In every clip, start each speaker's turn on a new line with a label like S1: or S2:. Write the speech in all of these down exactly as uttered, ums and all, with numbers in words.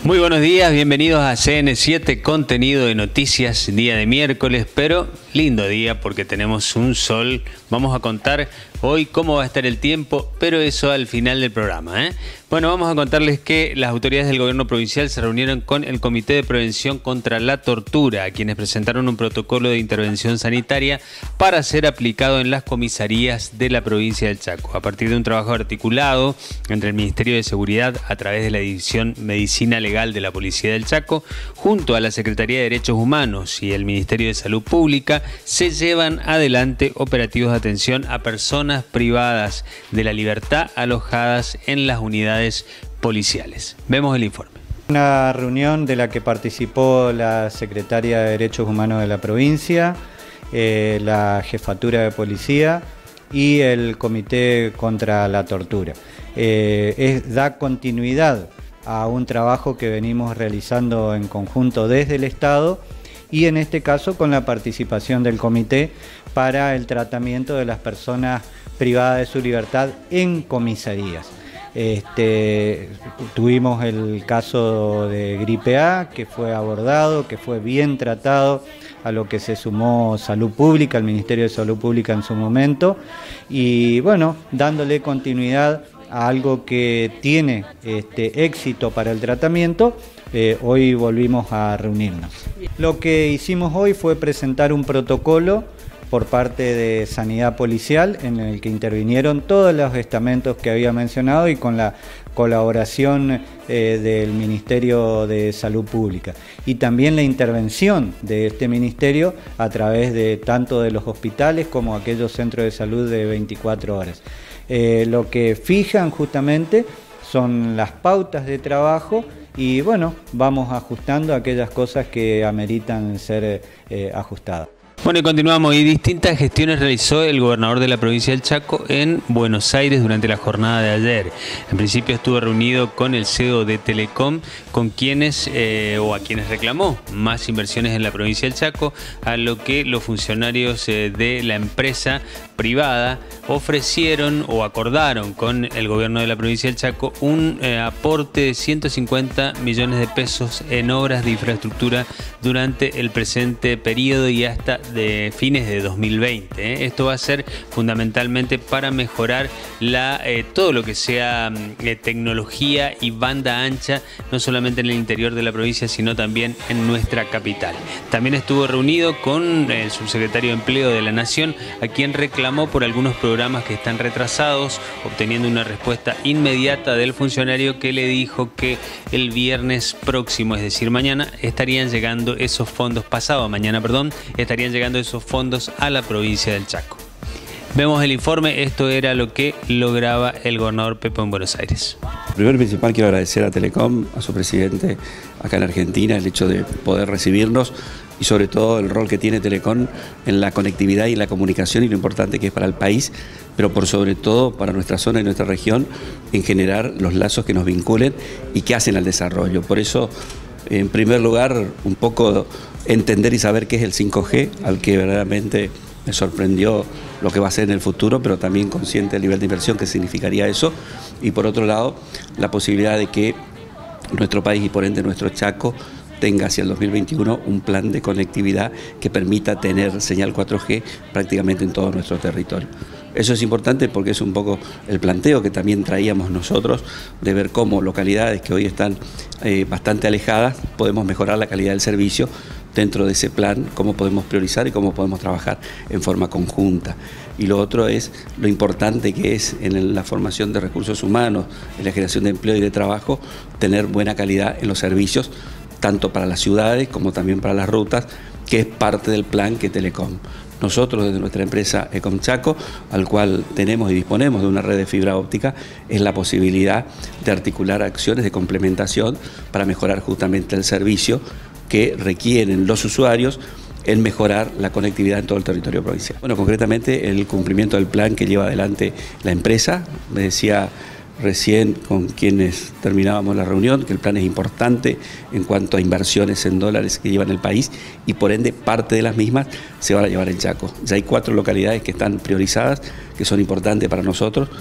S1: Muy buenos días, bienvenidos a C N siete, contenido de noticias, día de miércoles, pero lindo día porque tenemos un sol. Vamos a contar hoy cómo va a estar el tiempo, pero eso al final del programa, ¿eh? Bueno, vamos a contarles que las autoridades del gobierno provincial se reunieron con el Comité de Prevención contra la Tortura, a quienes presentaron un protocolo de intervención sanitaria para ser aplicado en las comisarías de la provincia del Chaco, a partir de un trabajo articulado entre el Ministerio de Seguridad a través de la División Medicina Legal de la Policía del Chaco, junto a la Secretaría de Derechos Humanos y el Ministerio de Salud Pública, se llevan adelante operativos de atención a personas privadas de la libertad alojadas en las unidades policiales. Vemos el informe.
S2: Una reunión de la que participó la Secretaria de Derechos Humanos de la provincia, eh, la Jefatura de Policía y el Comité contra la Tortura. Eh, es, da continuidad a un trabajo que venimos realizando en conjunto desde el Estado y en este caso con la participación del Comité para el tratamiento de las personas privadas de su libertad en comisarías. Este, tuvimos el caso de gripe A que fue abordado, que fue bien tratado, a lo que se sumó Salud Pública, el Ministerio de Salud Pública en su momento, y bueno, dándole continuidad a algo que tiene este, éxito para el tratamiento, eh, hoy volvimos a reunirnos. Lo que hicimos hoy fue presentar un protocolo por parte de Sanidad Policial en el que intervinieron todos los estamentos que había mencionado y con la colaboración eh, del Ministerio de Salud Pública y también la intervención de este ministerio a través de tanto de los hospitales como aquellos centros de salud de veinticuatro horas. Eh, lo que fijan justamente son las pautas de trabajo y bueno, vamos ajustando aquellas cosas que ameritan ser eh, ajustadas.
S1: Bueno, y continuamos. Y distintas gestiones realizó el gobernador de la provincia del Chaco en Buenos Aires durante la jornada de ayer. En principio estuvo reunido con el C E O de Telecom, con quienes eh, o a quienes reclamó más inversiones en la provincia del Chaco, a lo que los funcionarios eh, de la empresa privada ofrecieron o acordaron con el gobierno de la provincia del Chaco un eh, aporte de ciento cincuenta millones de pesos en obras de infraestructura durante el presente periodo y hasta de fines de dos mil veinte. ¿eh? Esto va a ser fundamentalmente para mejorar la, eh, todo lo que sea eh, tecnología y banda ancha, no solamente en el interior de la provincia, sino también en nuestra capital. También estuvo reunido con el subsecretario de Empleo de la Nación, a quien reclamó por algunos programas que están retrasados, obteniendo una respuesta inmediata del funcionario que le dijo que el viernes próximo, es decir, mañana, estarían llegando esos fondos, pasado mañana, perdón, estarían llegando esos fondos a la provincia del Chaco. Vemos el informe, esto era lo que lograba el gobernador Pepo en Buenos Aires.
S3: Primero y principal quiero agradecer a Telecom, a su presidente acá en Argentina, el hecho de poder recibirnos y sobre todo el rol que tiene Telecom en la conectividad y la comunicación y lo importante que es para el país, pero por sobre todo para nuestra zona y nuestra región en generar los lazos que nos vinculen y que hacen al desarrollo. Por eso, en primer lugar, un poco entender y saber qué es el cinco G, al que verdaderamente me sorprendió lo que va a ser en el futuro, pero también consciente del nivel de inversión que significaría eso. Y por otro lado, la posibilidad de que nuestro país y por ende nuestro Chaco tenga hacia el dos mil veintiuno un plan de conectividad que permita tener señal cuatro G prácticamente en todo nuestro territorio. Eso es importante porque es un poco el planteo que también traíamos nosotros de ver cómo localidades que hoy están eh, bastante alejadas podemos mejorar la calidad del servicio dentro de ese plan, cómo podemos priorizar y cómo podemos trabajar en forma conjunta. Y lo otro es lo importante que es en la formación de recursos humanos, en la generación de empleo y de trabajo, tener buena calidad en los servicios, tanto para las ciudades como también para las rutas, que es parte del plan que Telecom. Nosotros desde nuestra empresa Ecomchaco, al cual tenemos y disponemos de una red de fibra óptica, es la posibilidad de articular acciones de complementación para mejorar justamente el servicio que requieren los usuarios en mejorar la conectividad en todo el territorio provincial. Bueno, concretamente el cumplimiento del plan que lleva adelante la empresa. Me decía recién con quienes terminábamos la reunión que el plan es importante en cuanto a inversiones en dólares que llevan el país y por ende parte de las mismas se van a llevar en Chaco. Ya hay cuatro localidades que están priorizadas, que son importantes para nosotros,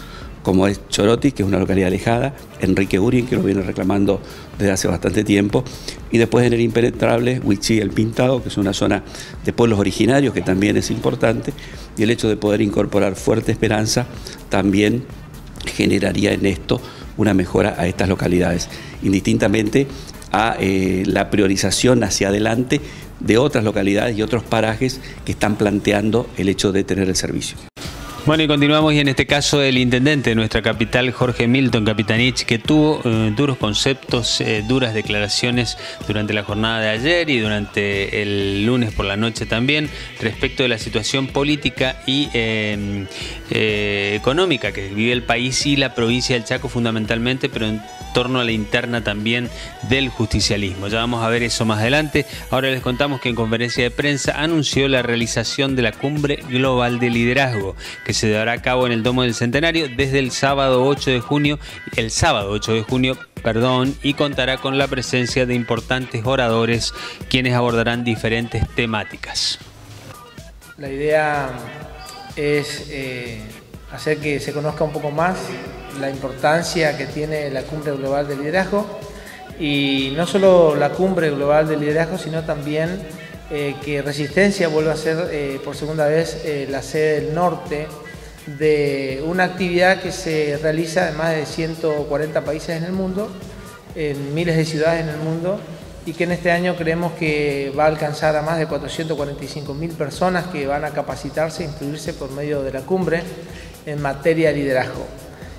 S3: como es Choroti, que es una localidad alejada, Enrique Urien, que lo viene reclamando desde hace bastante tiempo, y después en el impenetrable Huichí el Pintado, que es una zona de pueblos originarios que también es importante, y el hecho de poder incorporar Fuerte Esperanza también generaría en esto una mejora a estas localidades, indistintamente a eh, la priorización hacia adelante de otras localidades y otros parajes que están planteando el hecho de tener el servicio.
S1: Bueno, y continuamos, y en este caso el intendente de nuestra capital, Jorge Milton Capitanich, que tuvo eh, duros conceptos, eh, duras declaraciones durante la jornada de ayer y durante el lunes por la noche también, respecto de la situación política y eh, eh, económica que vive el país y la provincia del Chaco fundamentalmente, pero en torno a la interna también del justicialismo. Ya vamos a ver eso más adelante. Ahora les contamos que en conferencia de prensa anunció la realización de la Cumbre Global de Liderazgo, que se llevará a cabo en el Domo del Centenario desde el sábado ocho de junio, el sábado ocho de junio, perdón, y contará con la presencia de importantes oradores quienes abordarán diferentes temáticas.
S4: La idea es eh, hacer que se conozca un poco más la importancia que tiene la Cumbre Global de Liderazgo, y no solo la Cumbre Global de Liderazgo, sino también eh, que Resistencia vuelva a ser eh, por segunda vez eh, la sede del norte de una actividad que se realiza en más de ciento cuarenta países en el mundo, en miles de ciudades en el mundo, y que en este año creemos que va a alcanzar a más de cuatrocientas cuarenta y cinco mil personas que van a capacitarse e instruirse por medio de la cumbre en materia de liderazgo,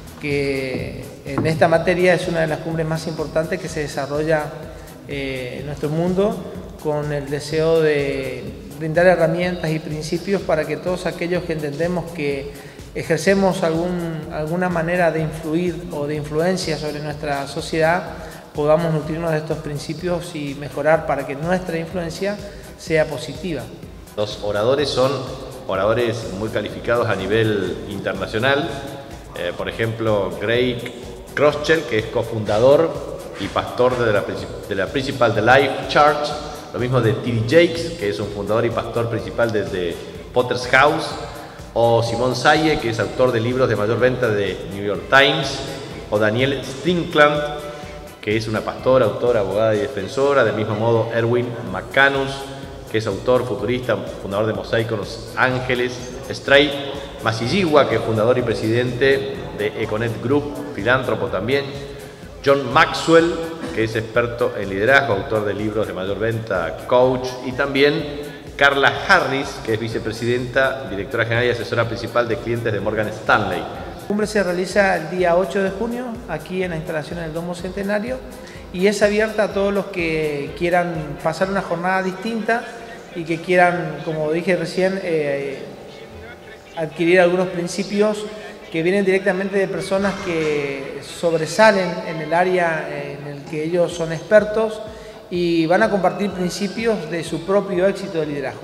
S4: que en esta materia es una de las cumbres más importantes que se desarrolla eh, en nuestro mundo, con el deseo de brindar herramientas y principios para que todos aquellos que entendemos que ejercemos algún, alguna manera de influir o de influencia sobre nuestra sociedad, podamos nutrirnos de estos principios y mejorar para que nuestra influencia sea positiva.
S5: Los oradores son oradores muy calificados a nivel internacional. Eh, por ejemplo, Greg Kroschel, que es cofundador y pastor de la, de la principal de Life Church. Lo mismo de T D Jakes, que es un fundador y pastor principal desde Potter's House. O Simón Saye, que es autor de libros de mayor venta de New York Times. O Daniel Strickland, que es una pastora, autora, abogada y defensora. Del mismo modo, Erwin McCanus, que es autor, futurista, fundador de Mosaico Los Ángeles. Stray Masilliwa, que es fundador y presidente de Econet Group, filántropo también. John Maxwell, que es experto en liderazgo, autor de libros de mayor venta, coach. Y también Carla Harris, que es vicepresidenta, directora general y asesora principal de clientes de Morgan Stanley.
S4: La cumbre se realiza el día ocho de junio, aquí en la instalación del Domo Centenario, y es abierta a todos los que quieran pasar una jornada distinta y que quieran, como dije recién, eh, adquirir algunos principios que vienen directamente de personas que sobresalen en el área en el que ellos son expertos y van a compartir principios de su propio éxito de liderazgo.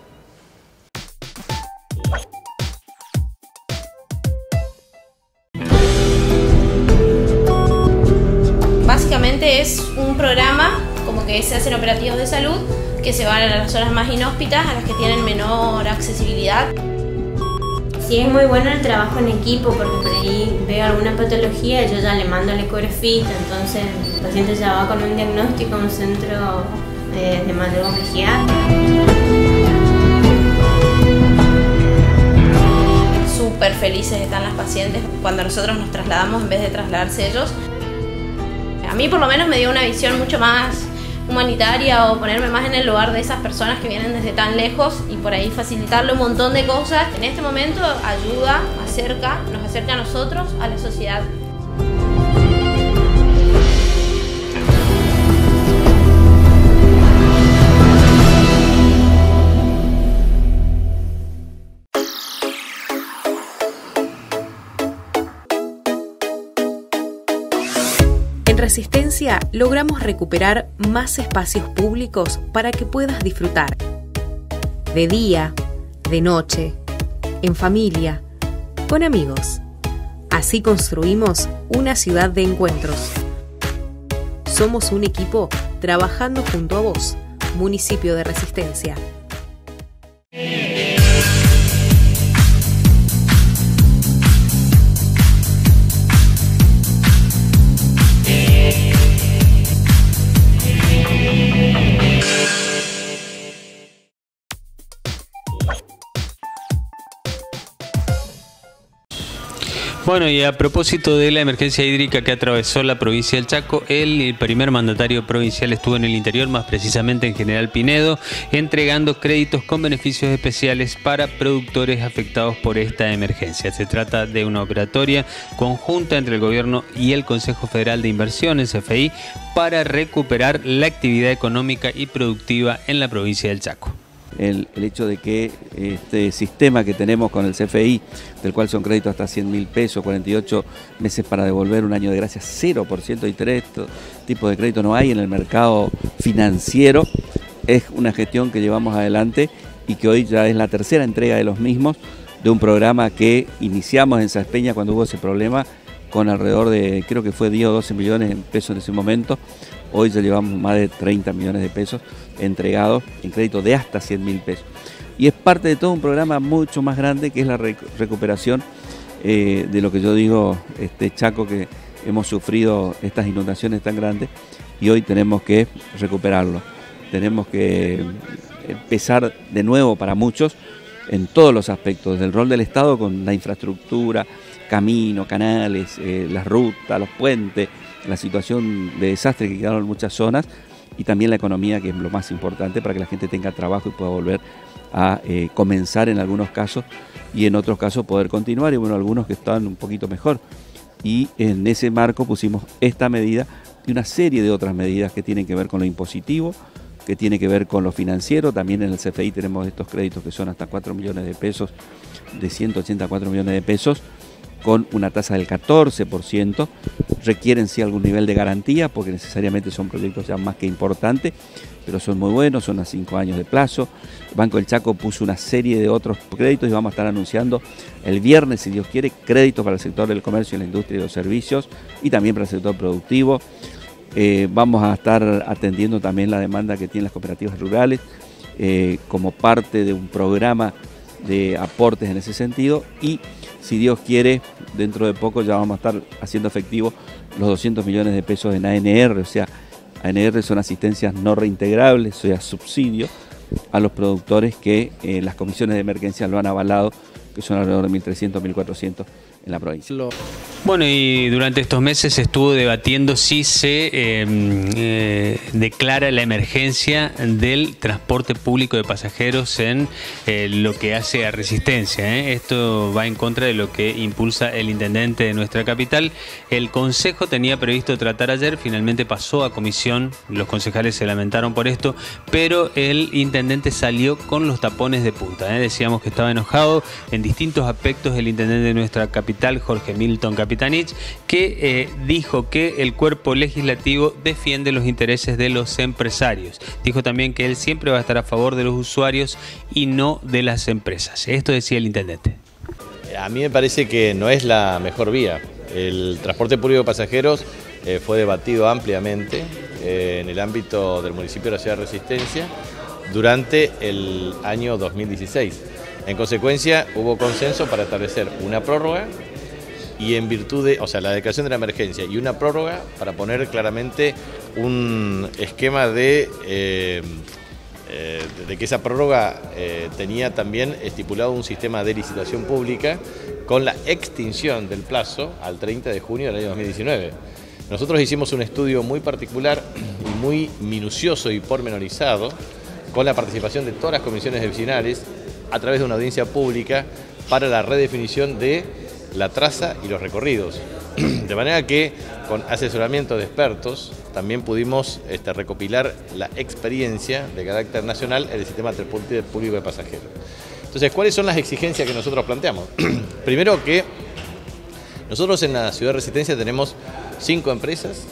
S6: Básicamente es un programa como que se hacen operativos de salud que se van a las zonas más inhóspitas, a las que tienen menor accesibilidad.
S7: Sí, es muy bueno el trabajo en equipo, porque por ahí veo alguna patología y yo ya le mando el ecografista, entonces el paciente ya va con un diagnóstico a un centro eh, de mayor complejidad.
S6: Súper felices están las pacientes cuando nosotros nos trasladamos en vez de trasladarse ellos. A mí por lo menos me dio una visión mucho más humanitaria, o ponerme más en el lugar de esas personas que vienen desde tan lejos y por ahí facilitarle un montón de cosas. En este momento ayuda, acerca, nos acerca a nosotros, a la sociedad.
S8: En Resistencia logramos recuperar más espacios públicos para que puedas disfrutar. De día, de noche, en familia, con amigos. Así construimos una ciudad de encuentros. Somos un equipo trabajando junto a vos, municipio de Resistencia.
S1: Bueno, y a propósito de la emergencia hídrica que atravesó la provincia del Chaco, el primer mandatario provincial estuvo en el interior, más precisamente en General Pinedo, entregando créditos con beneficios especiales para productores afectados por esta emergencia. Se trata de una operatoria conjunta entre el gobierno y el Consejo Federal de Inversiones, C F I, para recuperar la actividad económica y productiva en la provincia del Chaco.
S3: El, el hecho de que este sistema que tenemos con el C F I, del cual son créditos hasta cien mil pesos, cuarenta y ocho meses para devolver, un año de gracia, cero por ciento de interés, este tipo de crédito no hay en el mercado financiero, es una gestión que llevamos adelante y que hoy ya es la tercera entrega de los mismos, de un programa que iniciamos en Saspeña cuando hubo ese problema, con alrededor de, creo que fue diez o doce millones de pesos en ese momento. Hoy ya llevamos más de treinta millones de pesos entregados en crédito de hasta cien mil pesos. Y es parte de todo un programa mucho más grande que es la recuperación eh, de lo que yo digo, este Chaco, que hemos sufrido estas inundaciones tan grandes y hoy tenemos que recuperarlo. Tenemos que empezar de nuevo para muchos en todos los aspectos, del rol del Estado con la infraestructura, caminos, canales, eh, las rutas, los puentes, la situación de desastre que quedaron en muchas zonas y también la economía, que es lo más importante para que la gente tenga trabajo y pueda volver a eh, comenzar en algunos casos y en otros casos poder continuar, y bueno, algunos que estaban un poquito mejor. Y en ese marco pusimos esta medida y una serie de otras medidas que tienen que ver con lo impositivo, que tiene que ver con lo financiero. También en el C F I tenemos estos créditos que son hasta cuatro millones de pesos, de ciento ochenta a cuatro millones de pesos, con una tasa del catorce por ciento, requieren sí algún nivel de garantía porque necesariamente son proyectos ya más que importantes, pero son muy buenos, son a cinco años de plazo. Banco del Chaco puso una serie de otros créditos y vamos a estar anunciando el viernes, si Dios quiere, créditos para el sector del comercio y la industria y los servicios y también para el sector productivo. Eh, vamos a estar atendiendo también la demanda que tienen las cooperativas rurales eh, como parte de un programa de aportes en ese sentido, y si Dios quiere, dentro de poco ya vamos a estar haciendo efectivo los doscientos millones de pesos en A N R, o sea, A N R son asistencias no reintegrables, o sea, subsidio a los productores que eh, las comisiones de emergencia lo han avalado, que son alrededor de mil trescientos, mil cuatrocientos en la provincia.
S1: Bueno, y durante estos meses se estuvo debatiendo si se eh, eh, declara la emergencia del transporte público de pasajeros en eh, lo que hace a Resistencia, ¿eh? Esto va en contra de lo que impulsa el intendente de nuestra capital. El Consejo tenía previsto tratar ayer, finalmente pasó a comisión, los concejales se lamentaron por esto, pero el intendente salió con los tapones de punta, ¿eh? Decíamos que estaba enojado en distintos aspectos el intendente de nuestra capital, Jorge Milton Capitanich, que eh, dijo que el cuerpo legislativo defiende los intereses de los empresarios. Dijo también que él siempre va a estar a favor de los usuarios y no de las empresas. Esto decía el intendente.
S5: A mí me parece que no es la mejor vía. El transporte público de pasajeros eh, fue debatido ampliamente eh, en el ámbito del municipio de la ciudad de Resistencia durante el año dos mil dieciséis. En consecuencia, hubo consenso para establecer una prórroga y en virtud de, o sea, la declaración de la emergencia y una prórroga para poner claramente un esquema de, eh, eh, de que esa prórroga eh, tenía también estipulado un sistema de licitación pública con la extinción del plazo al treinta de junio del año dos mil diecinueve. Nosotros hicimos un estudio muy particular y muy minucioso y pormenorizado con la participación de todas las comisiones vecinales a través de una audiencia pública para la redefinición de la traza y los recorridos. De manera que con asesoramiento de expertos también pudimos este, recopilar la experiencia de carácter nacional en el sistema de transporte público de pasajeros. Entonces, ¿cuáles son las exigencias que nosotros planteamos? Primero, que nosotros en la ciudad de Resistencia tenemos cinco empresas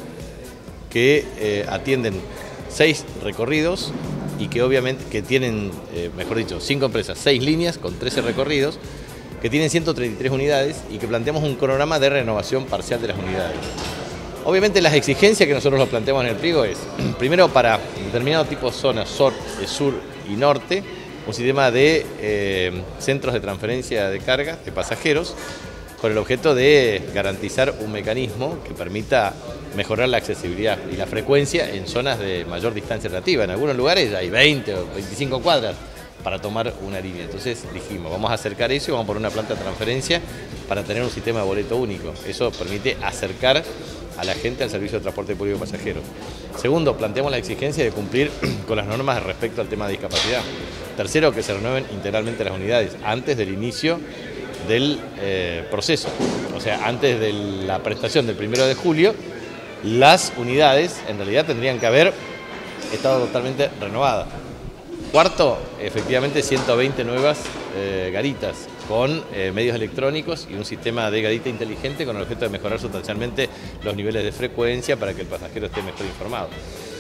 S5: que eh, atienden seis recorridos y que obviamente que tienen, eh, mejor dicho, cinco empresas, seis líneas con trece recorridos, que tienen ciento treinta y tres unidades y que planteamos un cronograma de renovación parcial de las unidades. Obviamente las exigencias que nosotros nos planteamos en el pliego es, primero, para determinado tipo de zonas, sur, sur y norte, un sistema de eh, centros de transferencia de carga de pasajeros, con el objeto de garantizar un mecanismo que permita mejorar la accesibilidad y la frecuencia en zonas de mayor distancia relativa. En algunos lugares hay veinte o veinticinco cuadras para tomar una línea. Entonces dijimos, vamos a acercar eso y vamos a poner una planta de transferencia para tener un sistema de boleto único. Eso permite acercar a la gente al servicio de transporte público de pasajeros. Segundo, planteamos la exigencia de cumplir con las normas respecto al tema de discapacidad. Tercero, que se renueven integralmente las unidades antes del inicio del eh, proceso. O sea, antes de la prestación del primero de julio, las unidades en realidad tendrían que haber estado totalmente renovadas. Cuarto, efectivamente ciento veinte nuevas eh, garitas con eh, medios electrónicos y un sistema de garita inteligente con el objeto de mejorar sustancialmente los niveles de frecuencia para que el pasajero esté mejor informado.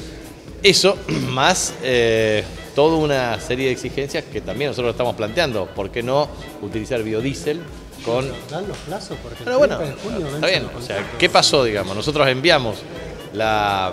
S5: Eso, más eh, toda una serie de exigencias que también nosotros estamos planteando. ¿Por qué no utilizar biodiesel con...
S9: ¿Dan los plazos? Porque
S5: Pero bueno, está bien. O sea, ¿qué pasó, digamos? Nosotros enviamos la...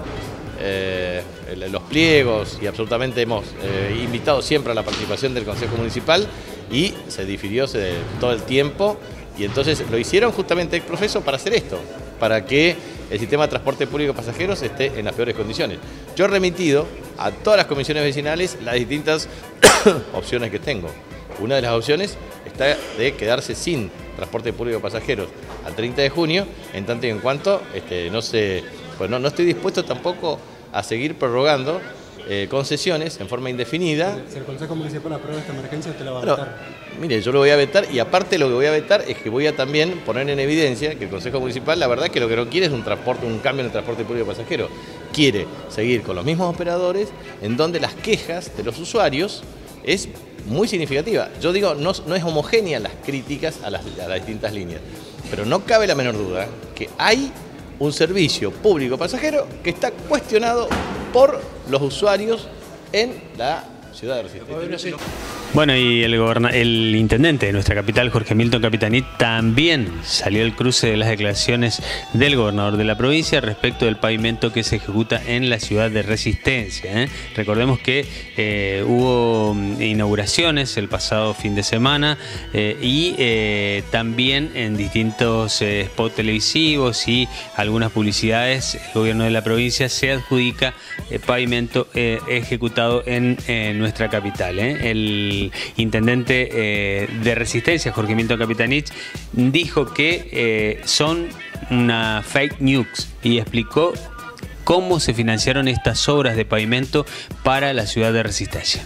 S5: Eh, los pliegos y absolutamente hemos eh, invitado siempre a la participación del Consejo Municipal y se difirió se, todo el tiempo y entonces lo hicieron justamente ex profeso para hacer esto, para que el sistema de transporte público de pasajeros esté en las peores condiciones. Yo he remitido a todas las comisiones vecinales las distintas opciones que tengo. Una de las opciones está de quedarse sin transporte público de pasajeros al treinta de junio, en tanto y en cuanto este, no se... Pues no, no estoy dispuesto tampoco a seguir prorrogando eh, concesiones en forma indefinida.
S9: Si el Consejo Municipal aprueba esta emergencia, usted la va a
S5: Pero,
S9: vetar.
S5: Mire, yo lo voy a vetar y aparte lo que voy a vetar es que voy a también poner en evidencia que el Consejo Municipal la verdad que lo que no quiere es un transporte, un cambio en el transporte público de pasajeros. Quiere seguir con los mismos operadores en donde las quejas de los usuarios es muy significativa. Yo digo, no, no es homogénea las críticas a las, a las distintas líneas, pero no cabe la menor duda que hay un servicio público pasajero que está cuestionado por los usuarios en la ciudad de Resistencia.
S1: Bueno, y el, el intendente de nuestra capital, Jorge Milton Capitanich, también salió al cruce de las declaraciones del gobernador de la provincia respecto del pavimento que se ejecuta en la ciudad de Resistencia, ¿eh? Recordemos que eh, hubo inauguraciones el pasado fin de semana eh, y eh, también en distintos eh, spots televisivos y algunas publicidades, el gobierno de la provincia se adjudica eh, pavimento eh, ejecutado en eh, nuestra capital, ¿eh? El intendente eh, de Resistencia, Jorge Milton Capitanich, dijo que eh, son una fake news y explicó cómo se financiaron estas obras de pavimento para la ciudad de Resistencia.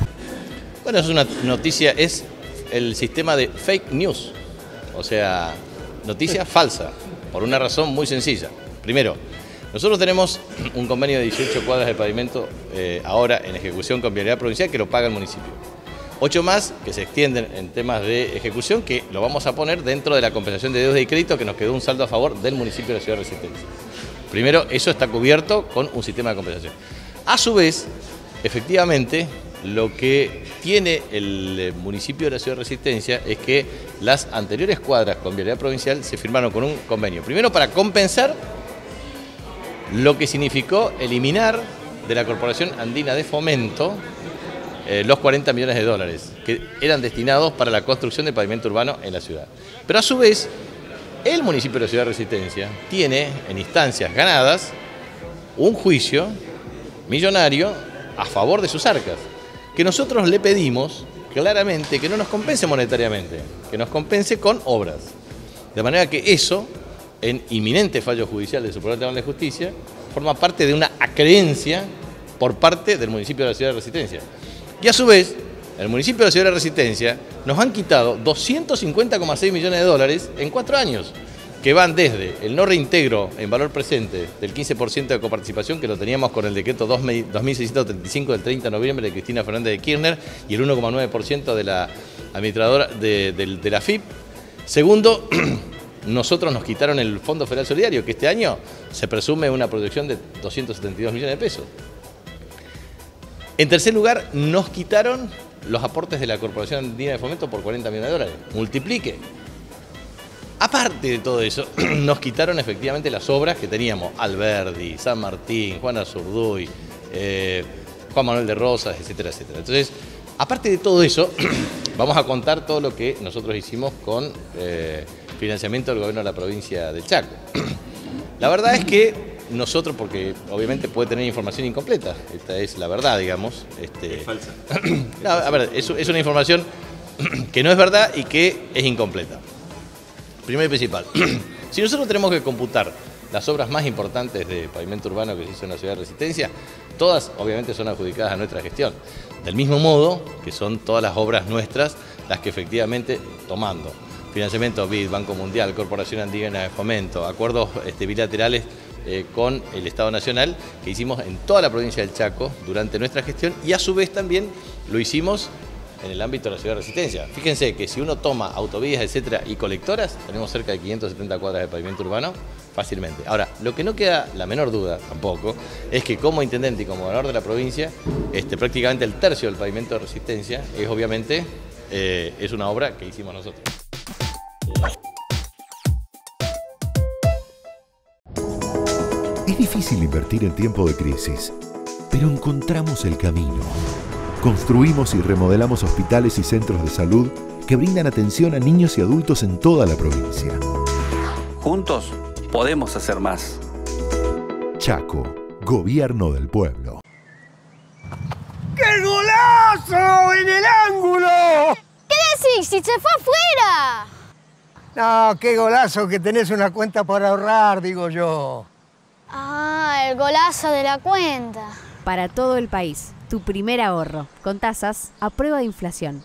S5: Bueno, es una noticia, es el sistema de fake news, o sea, noticia falsa, por una razón muy sencilla. Primero, nosotros tenemos un convenio de dieciocho cuadras de pavimento eh, ahora en ejecución con Vialidad Provincial que lo paga el municipio. Ocho más que se extienden en temas de ejecución que lo vamos a poner dentro de la compensación de deuda y crédito que nos quedó un saldo a favor del municipio de la ciudad de Resistencia. Primero, eso está cubierto con un sistema de compensación. A su vez, efectivamente, lo que tiene el municipio de la ciudad de Resistencia es que las anteriores cuadras con Vialidad Provincial se firmaron con un convenio. Primero, para compensar lo que significó eliminar de la Corporación Andina de Fomento Eh, los cuarenta millones de dólares que eran destinados para la construcción de pavimento urbano en la ciudad. Pero a su vez, el municipio de la ciudad de Resistencia tiene en instancias ganadas un juicio millonario a favor de sus arcas, que nosotros le pedimos claramente que no nos compense monetariamente, que nos compense con obras. De manera que eso, en inminente fallo judicial del Supremo Tribunal de Justicia, forma parte de una acreencia por parte del municipio de la ciudad de Resistencia. Y a su vez, el municipio de la ciudad de Resistencia nos han quitado doscientos cincuenta coma seis millones de dólares en cuatro años, que van desde el no reintegro en valor presente del quince por ciento de coparticipación, que lo teníamos con el decreto dos mil seiscientos treinta y cinco del treinta de noviembre de Cristina Fernández de Kirchner, y el uno coma nueve por ciento de la administradora de, de, de la F I P. Segundo, nosotros nos quitaron el Fondo Federal Solidario, que este año se presume una proyección de doscientos setenta y dos millones de pesos. En tercer lugar, nos quitaron los aportes de la Corporación Andina de Fomento por cuarenta millones de dólares. Multiplique. Aparte de todo eso, nos quitaron efectivamente las obras que teníamos. Alberdi, San Martín, Juan Azurduy, eh, Juan Manuel de Rosas, etcétera, etcétera. Entonces, aparte de todo eso, vamos a contar todo lo que nosotros hicimos con eh, financiamiento del gobierno de la provincia del Chaco. La verdad es que nosotros, porque obviamente puede tener información incompleta, esta es la verdad, digamos. Este,
S3: es falsa.
S5: No, a ver, es, es una información que no es verdad y que es incompleta. Primero y principal, si nosotros tenemos que computar las obras más importantes de pavimento urbano que se hizo en la ciudad de Resistencia, todas obviamente son adjudicadas a nuestra gestión. Del mismo modo que son todas las obras nuestras las que efectivamente, tomando financiamiento B I D, Banco Mundial, Corporación Andina de Fomento, acuerdos este, bilaterales eh, con el Estado Nacional que hicimos en toda la provincia del Chaco durante nuestra gestión y a su vez también lo hicimos en el ámbito de la ciudad de Resistencia. Fíjense que si uno toma autovías, etcétera, y colectoras, tenemos cerca de quinientas setenta cuadras de pavimento urbano fácilmente. Ahora, lo que no queda la menor duda tampoco es que como intendente y como gobernador de la provincia, este, prácticamente el tercio del pavimento de Resistencia es obviamente eh, es una obra que hicimos nosotros.
S10: Es difícil invertir en tiempo de crisis, pero encontramos el camino. Construimos y remodelamos hospitales y centros de salud que brindan atención a niños y adultos en toda la provincia.
S3: Juntos podemos hacer más.
S10: Chaco, Gobierno del Pueblo.
S11: ¡Qué golazo en el ángulo!
S12: ¿Qué decís? ¡Si se fue afuera!
S11: No, qué golazo que tenés una cuenta para ahorrar, digo yo.
S12: Ah, el golazo de la cuenta.
S8: Para todo el país, tu primer ahorro, con tasas a prueba de inflación.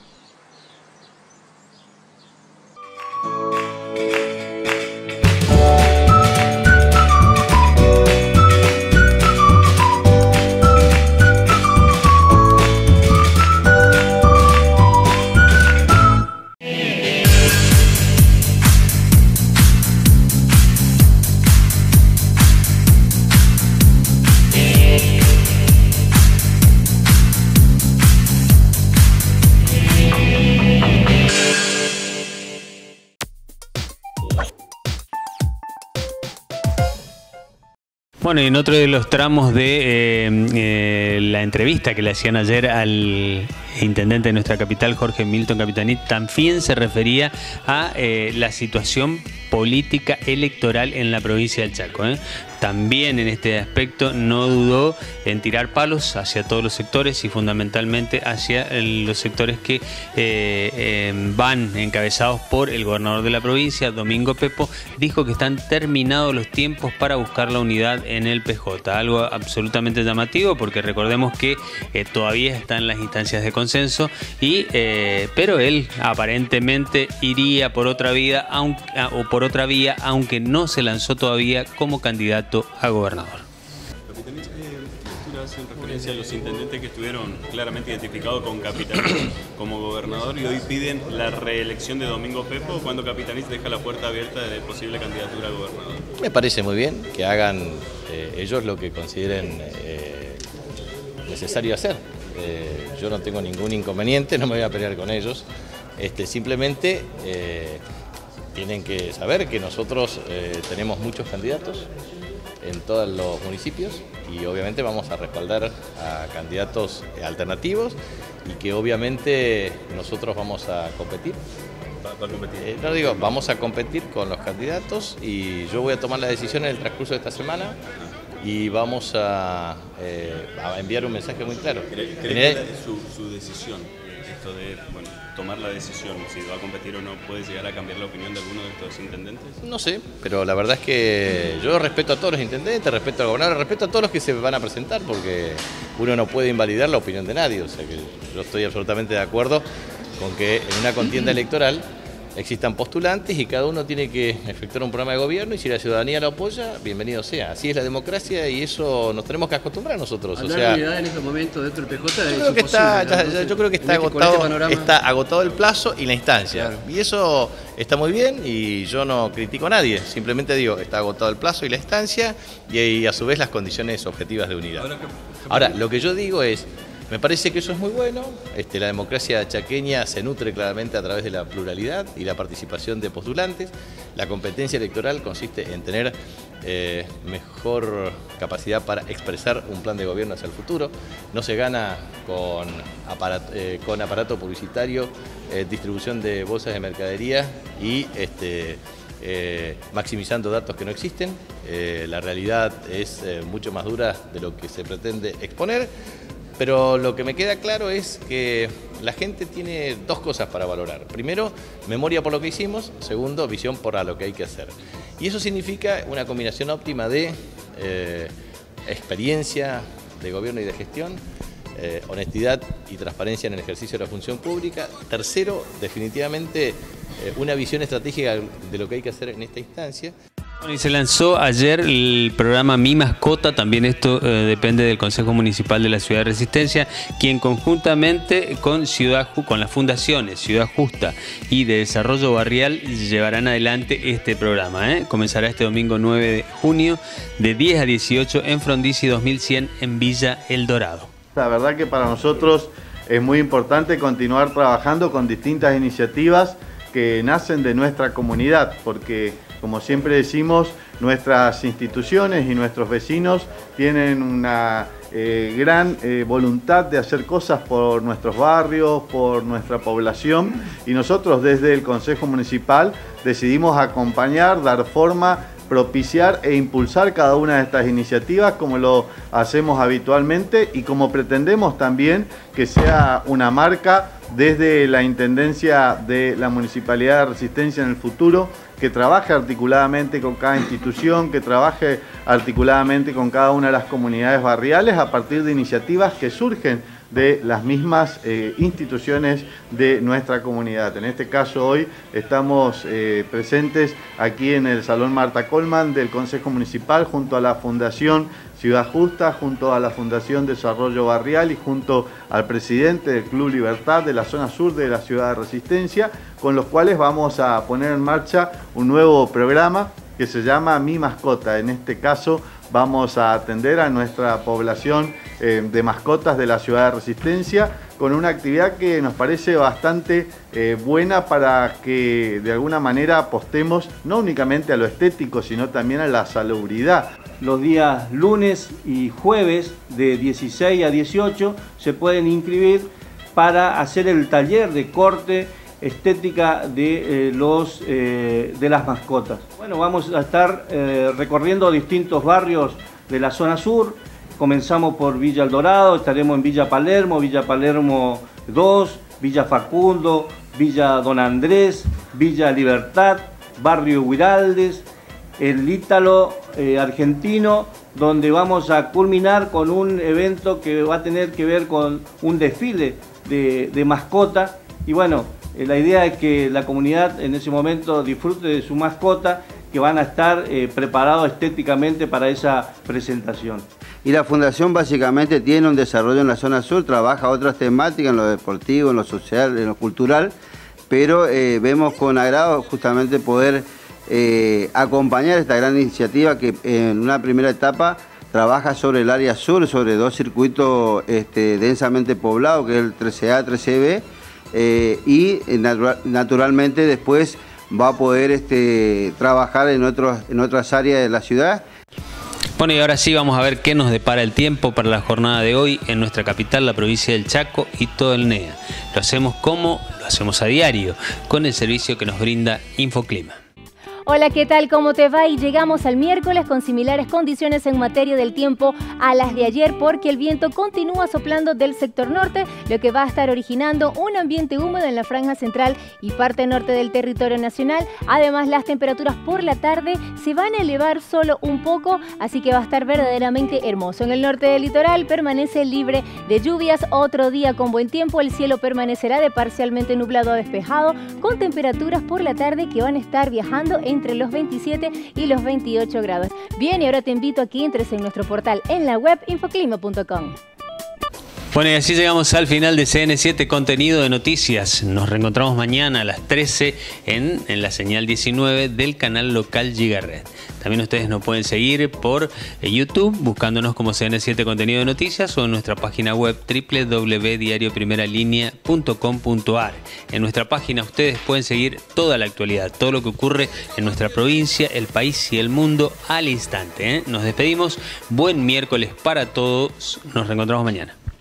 S1: Bueno, y en otro de los tramos de eh, eh, la entrevista que le hacían ayer al intendente de nuestra capital, Jorge Milton Capitanich, también se refería a eh, la situación política electoral en la provincia del Chaco, ¿eh? También en este aspecto no dudó en tirar palos hacia todos los sectores y fundamentalmente hacia los sectores que eh, eh, van encabezados por el gobernador de la provincia, Domingo Pepo. Dijo que están terminados los tiempos para buscar la unidad en el P J, algo absolutamente llamativo porque recordemos que eh, todavía está en las instancias de consenso, y, eh, pero él aparentemente iría por otra vía, aunque, o por otra vía, aunque no se lanzó todavía como candidato a gobernador.
S13: Capitanich, ¿qué lectura hacen referencia a los intendentes que estuvieron claramente identificados con Capitanich como gobernador y hoy piden la reelección de Domingo Pepo cuando Capitanich deja la puerta abierta de posible candidatura a gobernador?
S5: Me parece muy bien que hagan eh, ellos lo que consideren eh, necesario hacer. Eh, yo no tengo ningún inconveniente, no me voy a pelear con ellos. Este, simplemente eh, tienen que saber que nosotros eh, tenemos muchos candidatos en todos los municipios y obviamente vamos a respaldar a candidatos alternativos y que obviamente nosotros vamos a competir.
S13: Va, va a competir.
S5: Eh, no digo, vamos a competir con los candidatos y yo voy a tomar la decisión en el transcurso de esta semana y vamos a, eh, a enviar un mensaje muy claro.
S13: ¿Cree, cree que su, su decisión, esto de bueno, tomar la decisión, si va a competir o no, puede llegar a cambiar la opinión de alguno de estos intendentes?
S5: No sé, pero la verdad es que yo respeto a todos los intendentes, respeto al gobernador, respeto a todos los que se van a presentar, porque uno no puede invalidar la opinión de nadie. O sea que yo estoy absolutamente de acuerdo con que en una contienda electoral existan postulantes y cada uno tiene que efectuar un programa de gobierno y si la ciudadanía lo apoya, bienvenido sea. Así es la democracia y eso nos tenemos que acostumbrar nosotros.
S14: ¿Hablar
S5: o sea,
S14: de unidad en este momento dentro del P J?
S5: Yo creo que está, ya, ya, yo creo que está agotado, está agotado el plazo y la instancia. Claro. Y eso está muy bien y yo no critico a nadie. Simplemente digo, está agotado el plazo y la instancia y, y a su vez las condiciones objetivas de unidad. Ahora, lo que yo digo es, me parece que eso es muy bueno. Este, la democracia chaqueña se nutre claramente a través de la pluralidad y la participación de postulantes. La competencia electoral consiste en tener eh, mejor capacidad para expresar un plan de gobierno hacia el futuro. No se gana con aparato, eh, con aparato publicitario, eh, distribución de bolsas de mercadería y este, eh, maximizando datos que no existen. Eh, la realidad es eh, mucho más dura de lo que se pretende exponer, pero lo que me queda claro es que la gente tiene dos cosas para valorar. Primero, memoria por lo que hicimos. Segundo, visión por lo que hay que hacer. Y eso significa una combinación óptima de eh, experiencia de gobierno y de gestión, eh, honestidad y transparencia en el ejercicio de la función pública. Tercero, definitivamente eh, una visión estratégica de lo que hay que hacer en esta instancia.
S1: Y se lanzó ayer el programa Mi Mascota, también esto eh, depende del Consejo Municipal de la Ciudad de Resistencia, quien conjuntamente con, Ciudad, con las fundaciones Ciudad Justa y de Desarrollo Barrial llevarán adelante este programa. ¿eh? Comenzará este domingo nueve de junio de diez a dieciocho en Frondizi dos mil cien en Villa El Dorado.
S15: La verdad que para nosotros es muy importante continuar trabajando con distintas iniciativas que nacen de nuestra comunidad, porque como siempre decimos, nuestras instituciones y nuestros vecinos tienen una eh, gran eh, voluntad de hacer cosas por nuestros barrios, por nuestra población, y nosotros desde el Consejo Municipal decidimos acompañar, dar forma, propiciar e impulsar cada una de estas iniciativas como lo hacemos habitualmente y como pretendemos también que sea una marca desde la Intendencia de la Municipalidad de Resistencia en el futuro, que trabaje articuladamente con cada institución, que trabaje articuladamente con cada una de las comunidades barriales a partir de iniciativas que surgen de las mismas eh, instituciones de nuestra comunidad. En este caso hoy estamos eh, presentes aquí en el Salón Marta Colman del Consejo Municipal junto a la Fundación Ciudad Justa, junto a la Fundación Desarrollo Barrial y junto al presidente del Club Libertad de la zona sur de la Ciudad de Resistencia, con los cuales vamos a poner en marcha un nuevo programa que se llama Mi Mascota. En este caso vamos a atender a nuestra población eh, de mascotas de la Ciudad de Resistencia con una actividad que nos parece bastante eh, buena para que de alguna manera apostemos no únicamente a lo estético, sino también a la salubridad.
S16: Los días lunes y jueves de dieciséis a dieciocho se pueden inscribir para hacer el taller de corte estética de, eh, los, eh, de las mascotas. Bueno, vamos a estar eh, recorriendo distintos barrios de la zona sur. Comenzamos por Villa El Dorado, estaremos en Villa Palermo, Villa Palermo dos, Villa Facundo, Villa Don Andrés, Villa Libertad, Barrio Huiraldes, el Ítalo eh, argentino, donde vamos a culminar con un evento que va a tener que ver con un desfile de, de mascota. Y bueno, eh, la idea es que la comunidad en ese momento disfrute de su mascota, que van a estar eh, preparados estéticamente para esa presentación.
S17: Y la Fundación básicamente tiene un desarrollo en la zona sur, trabaja otras temáticas en lo deportivo, en lo social, en lo cultural, pero eh, vemos con agrado justamente poder eh, acompañar esta gran iniciativa que en una primera etapa trabaja sobre el área sur, sobre dos circuitos este, densamente poblados, que es el trece A, trece B, eh, y natura naturalmente después va a poder este, trabajar en, otros, en otras áreas de la ciudad.
S1: Bueno, y ahora sí vamos a ver qué nos depara el tiempo para la jornada de hoy en nuestra capital, la provincia del Chaco y todo el N E A. Lo hacemos como lo hacemos a diario, con el servicio que nos brinda Infoclima.
S18: Hola, ¿qué tal? ¿Cómo te va? Y llegamos al miércoles con similares condiciones en materia del tiempo a las de ayer, porque el viento continúa soplando del sector norte, lo que va a estar originando un ambiente húmedo en la franja central y parte norte del territorio nacional. Además, las temperaturas por la tarde se van a elevar solo un poco, así que va a estar verdaderamente hermoso. En el norte del litoral permanece libre de lluvias, otro día con buen tiempo, el cielo permanecerá de parcialmente nublado a despejado, con temperaturas por la tarde que van a estar viajando en entre los veintisiete y los veintiocho grados. Bien, y ahora te invito a que entres en nuestro portal en la web infoclima punto com.
S1: Bueno, y así llegamos al final de C N siete Contenido de Noticias. Nos reencontramos mañana a las trece en, en la señal diecinueve del canal local Gigaret. También ustedes nos pueden seguir por YouTube buscándonos como C N siete Contenido de Noticias o en nuestra página web doble u doble u doble u punto diario primera línea punto com punto a r. En nuestra página ustedes pueden seguir toda la actualidad, todo lo que ocurre en nuestra provincia, el país y el mundo al instante, ¿eh? Nos despedimos. Buen miércoles para todos. Nos reencontramos mañana.